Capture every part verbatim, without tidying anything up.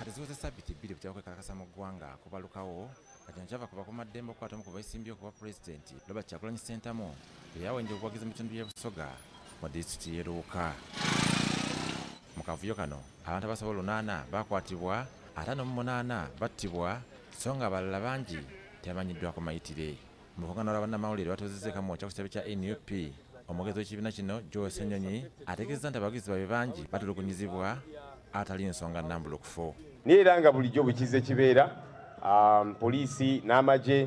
kati ziweze sabiti bbiri kutya kwekakasa mu ggwanga kubalukawo kati nkyava kuba ku maddembe okukwata omu ku beesimbyewo ku bwa pulezidenti Robert Kyagulanyi Ssentamu eyawenja okuwagiza mu bitundu by'e Busoga mu disitulikiti y'e Luuka. Mu kavuyo kano abantu abasoba lunaana bakwatibwa, ataano mu munaana battibwa so nga abalala bangi tebamanyiddwako mayitire. Mu luvugano lwa bannamawulire batuuzizza ekamu kya ku kitebe kya N U P, omwogezi w'ekibiina kino Joe Ssenyonyi ategeezezza nti abawagizi baabwe bangi batulugunyizibwa atali nsonga nnambulukufu. Naye era nga bulijjo bukize kibeera um, poliisi n'amagye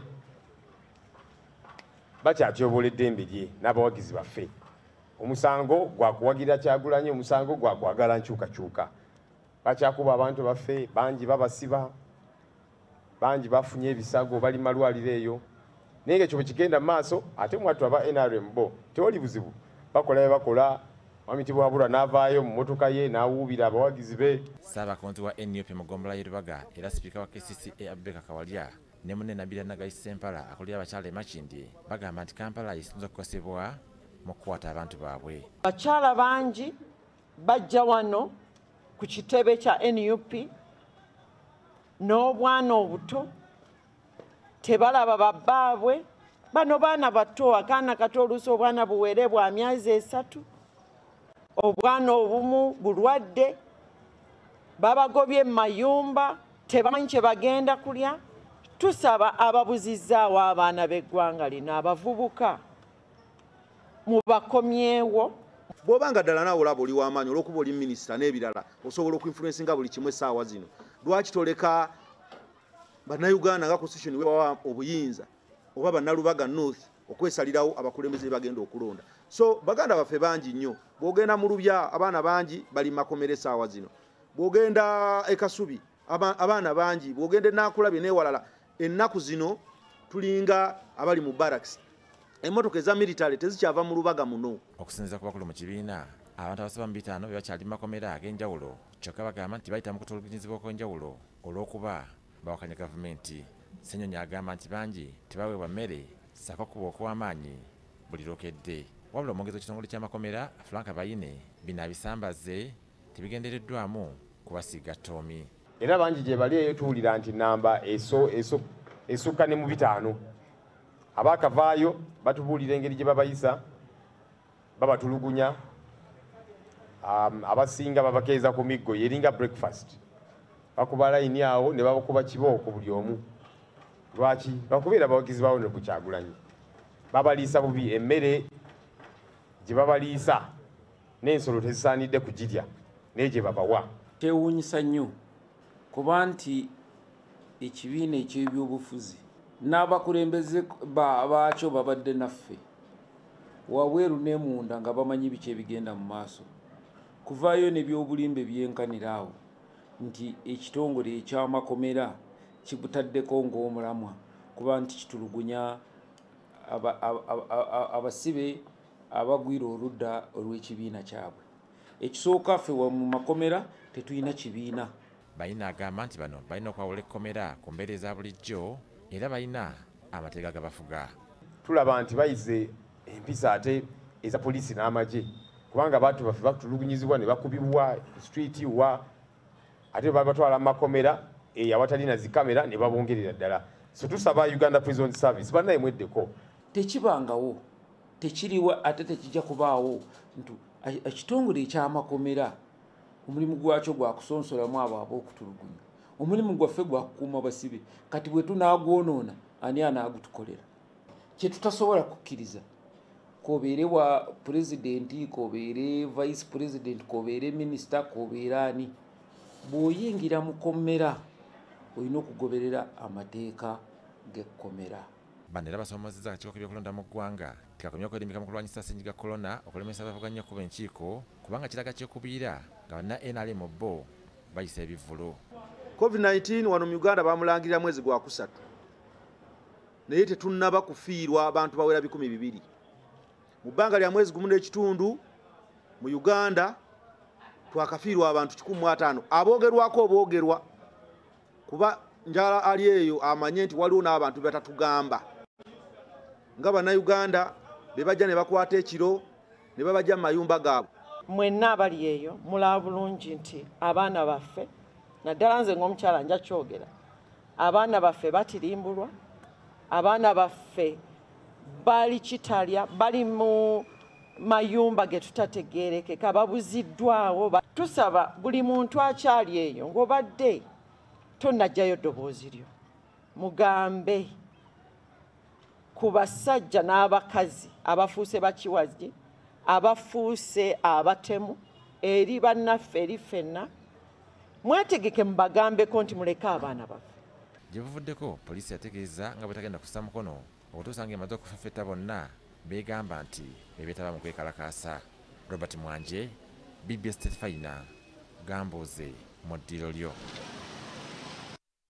bakyatyobola eddembe lye n'abawagizi baffe. Omusango gwa kuwagira Kyagulanyi, omusango gwa kwagala nkyukakyuka. Bakyakuba abantu baffe bangi babasiba, bangi bafunye ebisago bali malwaliro eyo. Naye ng'ekyo bwe kigenda mu maaso ate mwattu aba N R M bo tewali buzibu, bakola bye bakola. Wamitibwa Wabula n'avaayo mu mmotoka ye n'awuubira abawagizi be. Ssaabakonzi wa N U P mu ggombolola y'e Lubaga era sipiika wa K C C A Abeka Kawalya ne munne Nabila Nagayi Ssempala akulira abakyala e Makindye bagamba nti Kampala esinza okukosebwa mu kukwata abantu baabwe. Bakyala bangi bajja wano ku kitebe kya N U P n'obwana obuto tebalaba babbaabwe. Bano baana bato, akaana kato oluusi obwana buwere bwa myezi esatu, obwana obumu bulwadde, babagobye mu mayumba tebamanyi kye bagenda kulya. Tusaba ababuzizzaawo abaana b'eggwanga lino abavubuka mubakomyewo. Bw'obanga ddala naawe olaba oli w'amaanyi olw'okuba oli minisita n'ebirala osobola okuinfluensinga buli kimu essaawa zino, lwaki toleka bannayuganda nga constitution webawa obuyinza oba bannalubaga North okwesalirawo abakulembeze bagenda okulonda? So baganda baffe bangi nnyo, bw'ogenda mu Lubya abaana bangi bali makomere essaawa zino, bw'ogenda e Kasubi abaana bangi, bw'ogenda Naakulabye n'ewalala. Ennaku zino tulinga abali mu barracks, emmotoka eza military tezikyava mu Lubaga muno. Okusinziira ku bakulu mu kibiina, abantu abasaba mu bitaano be bakyali mu makomera ag'enjawulo, kyokka bagamba nti bayita mu kutulugunyizibwa okw'enjawulo olw'okuba bawakanya gavumenti. Ssenyonyi agamba nti bangi tebaweebwa mmere ssaako kuba okw'amaanyi buli lwokedde. Wabula omwogezi w'ekitongole ky'amakomera Frank Bayine bino abisambaze tebigendereddwamu kubasiiga ttoomi. Era bangi gye bali eyo tuwulira nti namba eso eso esukka ne mu bitaano. Abakavaayo batubuulira engeri gye babayisa, babatulugunya, um, abasinga babakeeza ku miggo yeringa breakfast. Bakuba layini awo ne babakuba kibooko buli omu. Lwaki? Bakubeera abawagizi bawo ne ku Kyagulanyi. Babaliisa bubi, emmere gye babaliisa n'ensolo tezisaanidde kugirya naye gye babawa. Kyewuunyisa nnyo kuba nti ekibiina eky'ebyobufuzi n'abakulembeze baakyo babadde naffe wabweru ne munda nga bamanyi biki ebigenda mu maaso. Kuvaayo n'ebyobulimbe byenkanira awo nti ekitongole eky'amakomera kibutaddeko ng'omulamwa kuba nti kitulugunya abasibe abagwira oludda olw'ekibiina kyabwe. Ekisooka ffe mu makomera tetulina kibiina. Bayina agamba nti bano balina okwawula ekkomera ku mbeera eza bulijjo era balina amateeka gabafuga. Tulaba nti bayize empisa ate eza poliisi n'amagye kubanga abantu baffe batulugunyizibwa ne bakubibwa street wa ate babatwala mu makomera eyo awatali na zikamera ne babongerera ddala. So tusaba Uganda Prison Service bannaye mweddeko. Tekibangawo, tekiriwa ate tekijja kubaawo nti ekitongole eky'amakomera omulimu gwakyo gwa kusonsolamu abo ab'okutulugunya. Omulimu gwaffe gwa kukuuma basibe, kati bwe tunaagwonoona ani anaagutukolera? Kye tutasobola kukkiriza k'obeere wa pulezidenti, k'obeere vice president, k'obeere minisita, k'obeere ani, bw'oyingira mu kkomera olina okugoberera amateeka g'ekkomera. Bano era basoomozezza akakiiko k'ebyokulonda mu ggwanga tikakomya okwedimbika mu kulwanyisa ssennyiga kolona okulemesa abavuganya okuba enkiiko kubanga kiraga kyekubiira nga banna N R M bo bayisa ebivvulo. covid nineteen wano mu Uganda bamulangirira mwezi gwa kusatu naye tetunnaba kufiirwa abantu bawera bikumi bibiri. Mu bbanga lya mwezi gumu n'ekitundu mu Uganda twakafiirwa abantu kikumi mu ataano aboogerwako oboogerwa kuba njala ali eyo amanye nti waliwo n'abantu batatugamba nga bannayuganda be bajja ne bakwata ekiro ne babajja mu mayumba gaabwe. Mwenna abali eyo mulaba bulungi nti abaana baffe naddala nze ng'omukyala nja kyogera abaana baffe batirimbulwa abaana baffe bali kitalya bali mu mayumba ge tutategeerekeka babuziddwawo. Tusaba buli muntu akyali eyo ng'obadde tonnajjayo ddoboozi lyo mugambe ku basajja n'abakazi abafuuse bakiwagi abafuuse abatemu eri bannaffe eri ffenna mwetegeke mubagambeko nti muleke abaana baffe. Gye buvuddeko poliisi yategeeza nga bwe tagenda kussa mukono okutuusa ng'emaze okufeffetta bonna beegamba nti bebeetaba mu kwekalakaasa. Robert Mwanje, B B S State Final, Gambuuze mu ddiiro lyo.